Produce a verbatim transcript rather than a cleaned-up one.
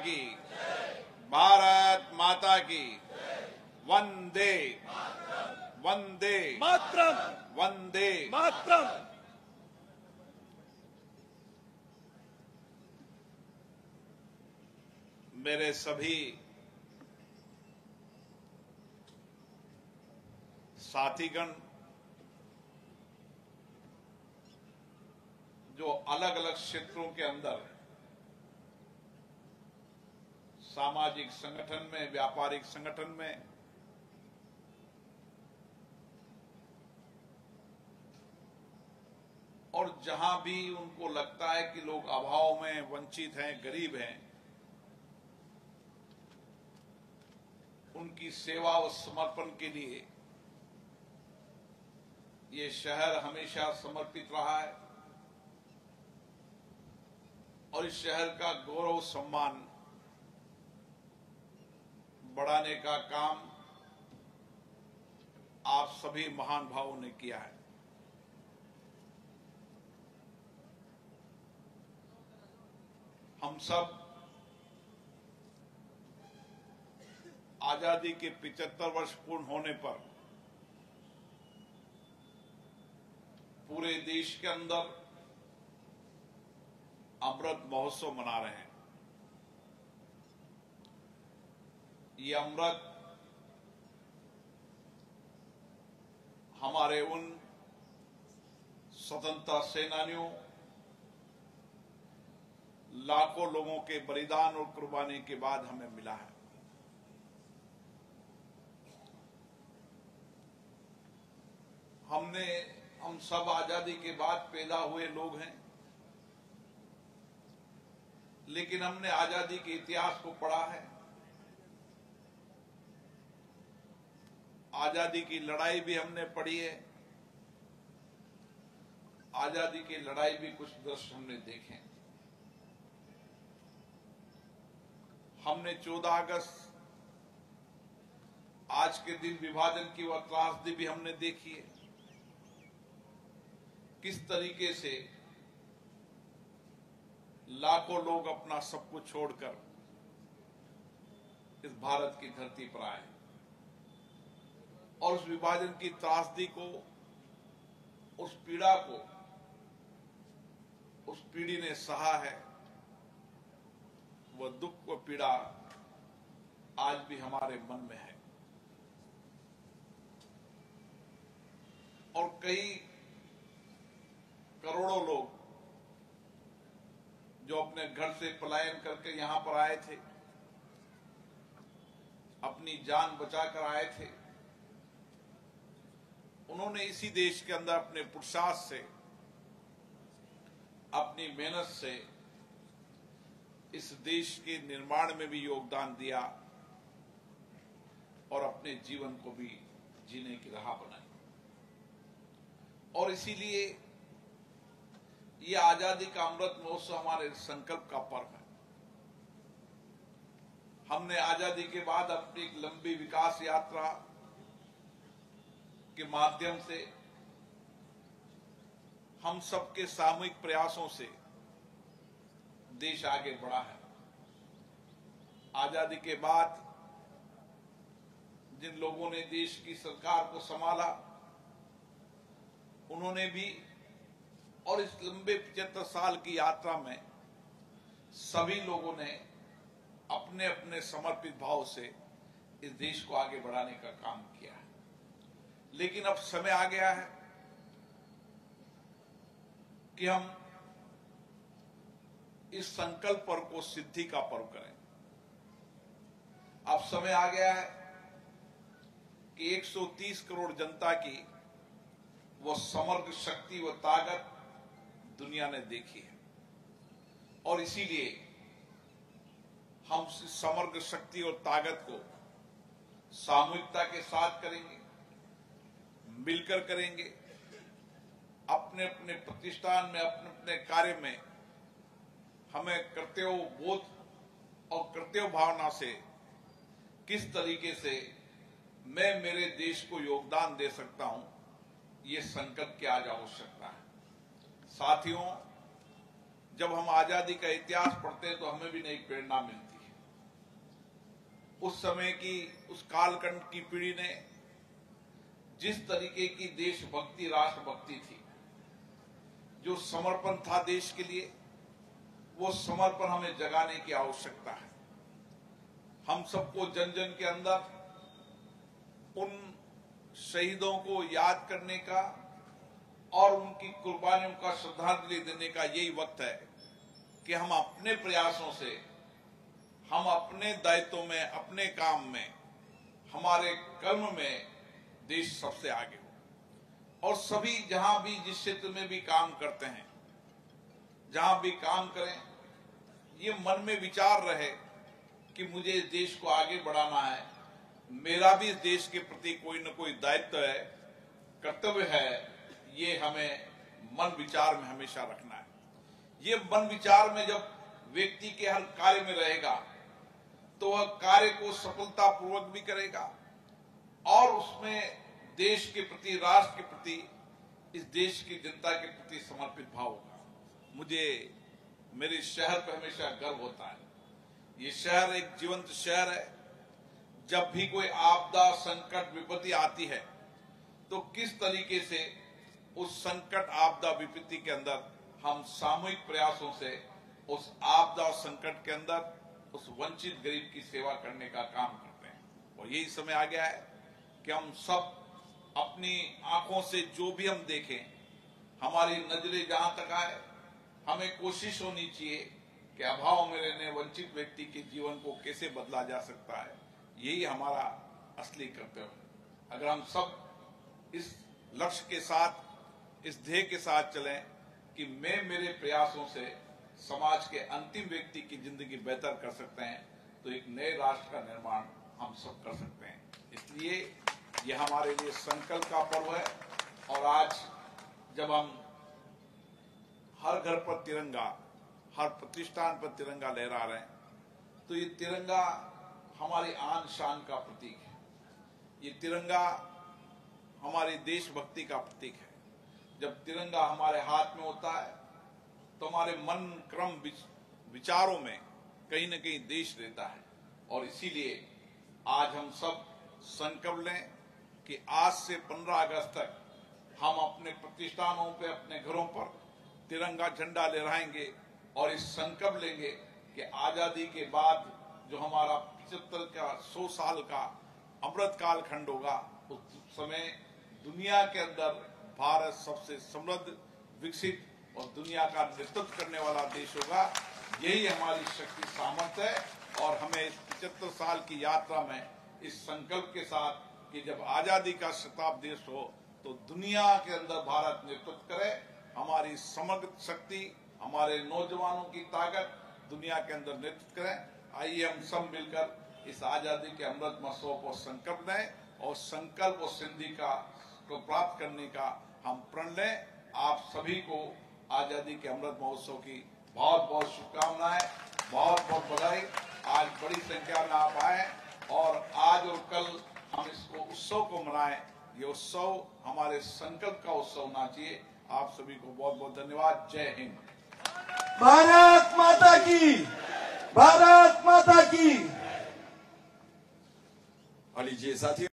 की, भारत माता की, वंदे वंदे मातरम, वंदे मातरम। मेरे सभी साथीगण जो अलग अलग क्षेत्रों के अंदर सामाजिक संगठन में, व्यापारिक संगठन में और जहां भी उनको लगता है कि लोग अभाव में, वंचित हैं, गरीब हैं, उनकी सेवा और समर्पण के लिए ये शहर हमेशा समर्पित रहा है और इस शहर का गौरव सम्मान बढ़ाने का काम आप सभी महान भावों ने किया है। हम सब आजादी के पचहत्तर वर्ष पूर्ण होने पर पूरे देश के अंदर अमृत महोत्सव मना रहे हैं। ये अमृत हमारे उन स्वतंत्रता सेनानियों, लाखों लोगों के बलिदान और कुर्बानी के बाद हमें मिला है। हमने हम सब आजादी के बाद पैदा हुए लोग हैं, लेकिन हमने आजादी के इतिहास को पढ़ा है। आजादी की लड़ाई भी हमने पढ़ी है। आजादी की लड़ाई भी कुछ दृश्य हमने देखे। हमने चौदह अगस्त आज के दिन विभाजन की वह त्रासदी भी हमने देखी है। किस तरीके से लाखों लोग अपना सब कुछ छोड़कर इस भारत की धरती पर आए और उस विभाजन की त्रासदी को, उस पीड़ा को उस पीढ़ी ने सहा है। वह दुख व पीड़ा आज भी हमारे मन में है और कई करोड़ों लोग जो अपने घर से पलायन करके यहां पर आए थे, अपनी जान बचाकर आए थे, उन्होंने इसी देश के अंदर अपने पुरुषार्थ से, अपनी मेहनत से इस देश के निर्माण में भी योगदान दिया और अपने जीवन को भी जीने की राह बनाई। और इसीलिए ये आजादी का अमृत महोत्सव हमारे संकल्प का पर्व है। हमने आजादी के बाद अपनी एक लंबी विकास यात्रा के माध्यम से, हम सबके सामूहिक प्रयासों से देश आगे बढ़ा है। आजादी के बाद जिन लोगों ने देश की सरकार को संभाला, उन्होंने भी, और इस लंबे पचहत्तर साल की यात्रा में सभी लोगों ने अपने अपने समर्पित भाव से इस देश को आगे बढ़ाने का काम किया है। लेकिन अब समय आ गया है कि हम इस संकल्प पर्व को सिद्धि का पर्व करें। अब समय आ गया है कि एक सौ तीस करोड़ जनता की वो समग्र शक्ति व ताकत दुनिया ने देखी है और इसीलिए हम समग्र शक्ति और ताकत को सामूहिकता के साथ करेंगे, मिलकर करेंगे। अपने अपने प्रतिष्ठान में, अपने अपने कार्य में हमें कर्तव्य बोध और कर्तव्य भावना से किस तरीके से मैं मेरे देश को योगदान दे सकता हूं, ये संकल्प की आज आवश्यकता है। साथियों, जब हम आजादी का इतिहास पढ़ते हैं तो हमें भी नई प्रेरणा मिलती है। उस समय की, उस कालखंड की पीढ़ी ने जिस तरीके की देशभक्ति, राष्ट्रभक्ति थी, जो समर्पण था देश के लिए, वो समर्पण हमें जगाने की आवश्यकता है। हम सबको जन जन के अंदर उन शहीदों को याद करने का और उनकी कुर्बानियों का श्रद्धांजलि देने का यही वक्त है कि हम अपने प्रयासों से, हम अपने दायित्वों में, अपने काम में, हमारे कर्म में देश सबसे आगे हो। और सभी जहां भी, जिस क्षेत्र में भी काम करते हैं, जहां भी काम करें, ये मन में विचार रहे कि मुझे इस देश को आगे बढ़ाना है, मेरा भी इस देश के प्रति कोई न कोई दायित्व है, कर्तव्य है, ये हमें मन विचार में हमेशा रखना है। ये मन विचार में जब व्यक्ति के हर कार्य में रहेगा तो वह कार्य को सफलतापूर्वक भी करेगा और उसमें देश के प्रति, राष्ट्र के प्रति, इस देश की जनता के प्रति समर्पित भाव होगा। मुझे मेरे शहर पर हमेशा गर्व होता है। ये शहर एक जीवंत शहर है। जब भी कोई आपदा, संकट, विपत्ति आती है तो किस तरीके से उस संकट, आपदा, विपत्ति के अंदर हम सामूहिक प्रयासों से उस आपदा और संकट के अंदर उस वंचित गरीब की सेवा करने का काम करते हैं। और यही समय आ गया है कि हम सब अपनी आंखों से जो भी हम देखें, हमारी नजरें जहां तक आए, हमें कोशिश होनी चाहिए कि अभाव में रहने वंचित व्यक्ति के जीवन को कैसे बदला जा सकता है। यही हमारा असली कर्तव्य है। अगर हम सब इस लक्ष्य के साथ, इस ध्येय के साथ चलें कि मैं मेरे प्रयासों से समाज के अंतिम व्यक्ति की जिंदगी बेहतर कर सकते हैं, तो एक नए राष्ट्र का निर्माण हम सब कर सकते हैं। इसलिए यह हमारे लिए संकल्प का पर्व है। और आज जब हम हर घर पर तिरंगा, हर प्रतिष्ठान पर तिरंगा लहरा रहे हैं, तो ये तिरंगा हमारी आन शान का प्रतीक है। ये तिरंगा हमारी देशभक्ति का प्रतीक है। जब तिरंगा हमारे हाथ में होता है तो हमारे मन, क्रम, विचारों में कहीं न कहीं देश रहता है। और इसीलिए आज हम सब संकल्प लें कि आज से पंद्रह अगस्त तक हम अपने प्रतिष्ठानों पे, अपने घरों पर तिरंगा झंडा लहराएंगे और इस संकल्प लेंगे कि आजादी के बाद जो हमारा पिछहत्तर का, सौ साल का अमृत काल खंड होगा, उस समय दुनिया के अंदर भारत सबसे समृद्ध, विकसित और दुनिया का नेतृत्व करने वाला देश होगा। यही हमारी शक्ति, सामर्थ्य है। और हमें इस पचहत्तर साल की यात्रा में इस संकल्प के साथ कि जब आजादी का शताब्दी दिवस हो तो दुनिया के अंदर भारत नेतृत्व करे, हमारी समग्र शक्ति, हमारे नौजवानों की ताकत दुनिया के अंदर नेतृत्व करें। आइए हम सब मिलकर इस आजादी के अमृत महोत्सव को संकल्प लें और संकल्प और सिद्धि का को प्राप्त करने का हम प्रण लें। आप सभी को आजादी के अमृत महोत्सव की बहुत बहुत शुभकामनाएं, बहुत बहुत बधाई। आज बड़ी संख्या में आप आए और आज और कल हम इसको उत्सव को मनाएं। ये उत्सव हमारे संकल्प का उत्सव होना चाहिए। आप सभी को बहुत बहुत धन्यवाद। जय हिंद। भारत माता की, भारत माता की। लीजिए साथियों।